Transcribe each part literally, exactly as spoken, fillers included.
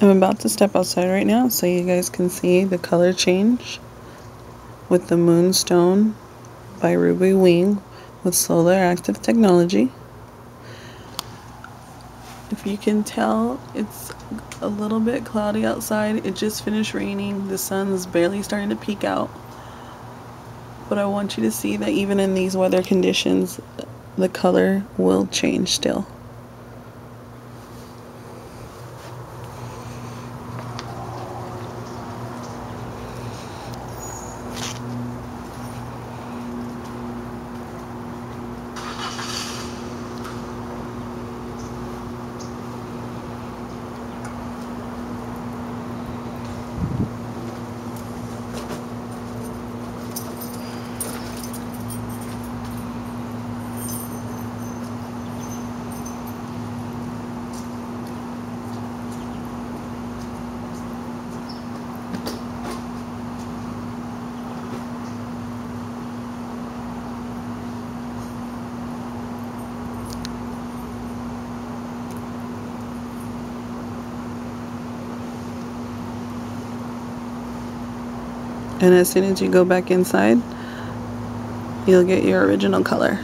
I'm about to step outside right now so you guys can see the color change with the Moonstone by Ruby Wing with solar active technology. If you can tell, it's a little bit cloudy outside. It just finished raining. The sun's barely starting to peek out. But I want you to see that even in these weather conditions, the color will change still. And as soon as you go back inside, you'll get your original color.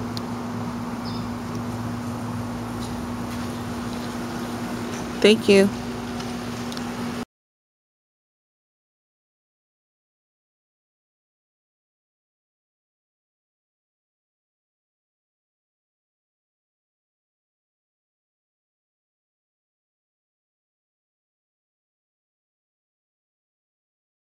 Thank you.